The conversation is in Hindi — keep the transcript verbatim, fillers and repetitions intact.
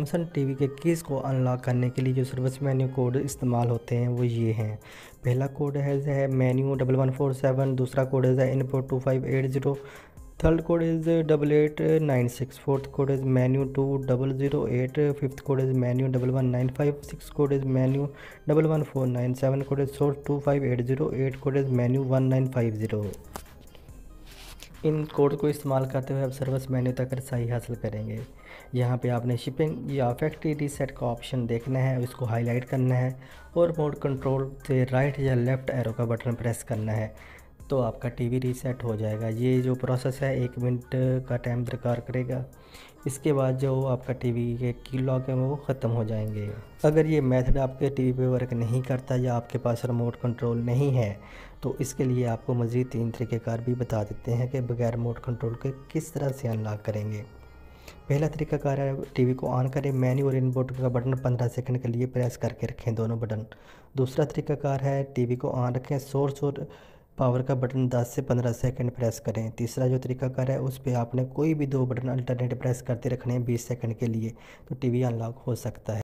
सैमसंग टीवी के कीज़ को अनलॉक करने के लिए जो सर्विस मेन्यू कोड इस्तेमाल होते हैं वो ये हैं। पहला कोड है है menu double one four seven, दूसरा कोड है input two five eight zero, third code is double eight nine six, fourth code is menu two double zero eight, fifth code is menu double one nine five, six code is menu double one four nine, seven code is source two five eight zero, eight code is menu one nine five zero. इन कोड को इस्तेमाल करते हुए आप सर्विस मेन्यू तक रसाई हासिल करेंगे। यहाँ पे आपने शिपिंग या फैक्ट्री रीसेट का ऑप्शन देखना है, इसको हाईलाइट करना है और मोड कंट्रोल से राइट या लेफ़्ट एरो का बटन प्रेस करना है तो आपका टीवी रीसेट हो जाएगा। ये जो प्रोसेस है एक मिनट का टाइम दरकार करेगा। इसके बाद जो आपका टीवी के की लॉक है वो ख़त्म हो जाएंगे। अगर ये मेथड आपके टीवी पे वर्क नहीं करता या आपके पास रिमोट कंट्रोल नहीं है तो इसके लिए आपको मज़ीद तीन तरीक़ेकार भी बता देते हैं कि बगैर रिमोट कंट्रोल के किस तरह से अनलॉक करेंगे। पहला तरीक़ाकार है टीवी को ऑन करें, मेन्यू और इनपुट का बटन पंद्रह सेकंड के लिए प्रेस करके रखें दोनों बटन। दूसरा तरीक़ाकार है टीवी को ऑन रखें, सोर्स और पावर का बटन दस से पंद्रह सेकंड प्रेस करें। तीसरा जो तरीक़ाकार है उस पर आपने कोई भी दो बटन अल्टरनेट प्रेस करते रखने हैं बीस सेकंड के लिए तो टीवी अनलॉक हो सकता है।